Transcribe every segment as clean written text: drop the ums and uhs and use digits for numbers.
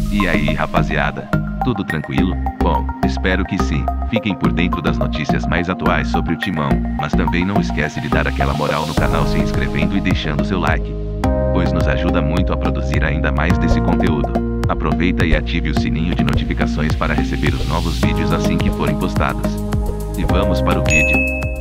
E aí, rapaziada? Tudo tranquilo? Bom, espero que sim. Fiquem por dentro das notícias mais atuais sobre o Timão, mas também não esquece de dar aquela moral no canal se inscrevendo e deixando seu like, pois nos ajuda muito a produzir ainda mais desse conteúdo. Aproveita e ative o sininho de notificações para receber os novos vídeos assim que forem postados. E vamos para o vídeo.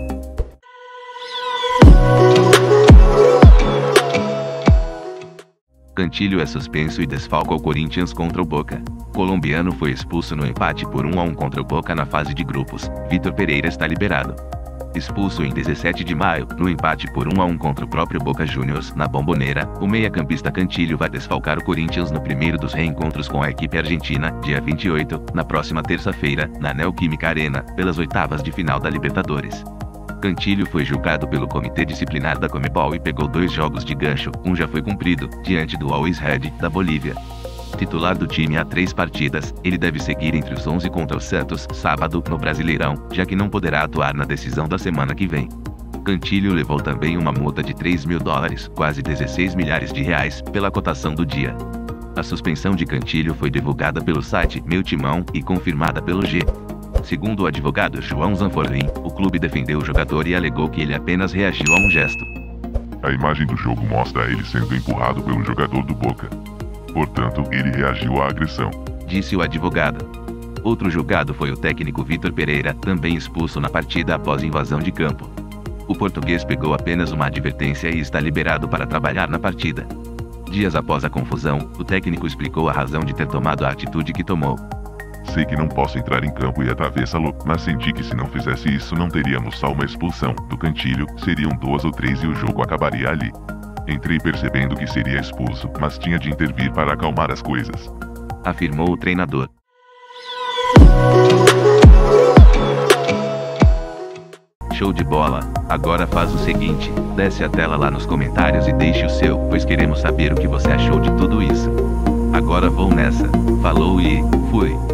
Cantillo é suspenso e desfalca o Corinthians contra o Boca. Colombiano foi expulso no empate por 1-1 contra o Boca na fase de grupos. Vitor Pereira está liberado. Expulso em 17 de maio, no empate por 1-1 contra o próprio Boca Juniors, na Bombonera, o meia-campista Cantillo vai desfalcar o Corinthians no primeiro dos reencontros com a equipe argentina, dia 28, na próxima terça-feira, na Neoquímica Arena, pelas oitavas de final da Libertadores. Cantillo foi julgado pelo Comitê Disciplinar da Conmebol e pegou 2 jogos de gancho, um já foi cumprido, diante do Always Red, da Bolívia. Titular do time há 3 partidas, ele deve seguir entre os 11 contra o Santos, sábado, no Brasileirão, já que não poderá atuar na decisão da semana que vem. Cantillo levou também uma multa de $3 mil, quase 16 milhares de reais, pela cotação do dia. A suspensão de Cantillo foi divulgada pelo site Meu Timão e confirmada pelo G. Segundo o advogado João Zanforlin, o clube defendeu o jogador e alegou que ele apenas reagiu a um gesto. A imagem do jogo mostra ele sendo empurrado pelo jogador do Boca. Portanto, ele reagiu à agressão, disse o advogado. Outro julgado foi o técnico Vitor Pereira, também expulso na partida após invasão de campo. O português pegou apenas uma advertência e está liberado para trabalhar na partida. Dias após a confusão, o técnico explicou a razão de ter tomado a atitude que tomou. Sei que não posso entrar em campo e atravessá-lo, mas senti que se não fizesse isso não teríamos só uma expulsão do Cantillo, seriam 2 ou 3 e o jogo acabaria ali. Entrei percebendo que seria expulso, mas tinha de intervir para acalmar as coisas, afirmou o treinador. Show de bola! Agora faz o seguinte, desce a tela lá nos comentários e deixe o seu, pois queremos saber o que você achou de tudo isso. Agora vou nessa. Falou e fui!